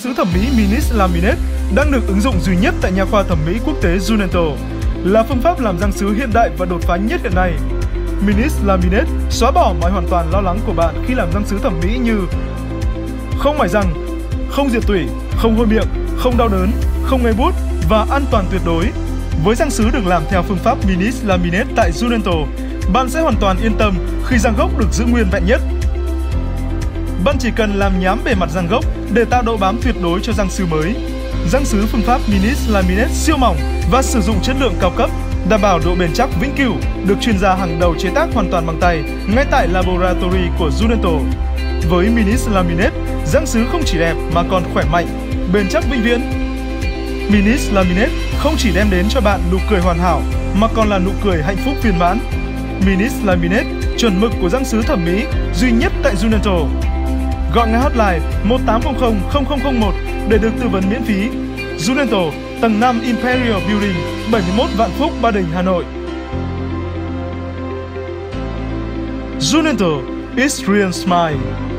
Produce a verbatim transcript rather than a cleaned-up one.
sứ thẩm mỹ Minis Laminate đang được ứng dụng duy nhất tại nha khoa thẩm mỹ quốc tế Junento, là phương pháp làm răng sứ hiện đại và đột phá nhất hiện nay. Minis Laminate xóa bỏ mọi hoàn toàn lo lắng của bạn khi làm răng sứ thẩm mỹ như không mài răng, không diệt tủy, không hôi miệng, không đau đớn, không ngấy bút và an toàn tuyệt đối. Với răng sứ được làm theo phương pháp Minis Laminate tại Junento, bạn sẽ hoàn toàn yên tâm khi răng gốc được giữ nguyên vẹn nhất. Bạn chỉ cần làm nhám bề mặt răng gốc để tạo độ bám tuyệt đối cho răng sứ mới. Răng sứ phương pháp Minis Laminate siêu mỏng và sử dụng chất lượng cao cấp, đảm bảo độ bền chắc vĩnh cửu, được chuyên gia hàng đầu chế tác hoàn toàn bằng tay ngay tại laboratory của Junento. Với Minis Laminate, răng sứ không chỉ đẹp mà còn khỏe mạnh, bền chắc vĩnh viễn. Minis Laminate không chỉ đem đến cho bạn nụ cười hoàn hảo mà còn là nụ cười hạnh phúc viên mãn. Minis Laminate, chuẩn mực của răng sứ thẩm mỹ duy nhất tại Junento. Gọi ngay hotline một tám không không không không không một để được tư vấn miễn phí. Junento, tầng năm Imperial Building, bảy mươi mốt Vạn Phúc, Ba Đình, Hà Nội. Junento, it's real smile.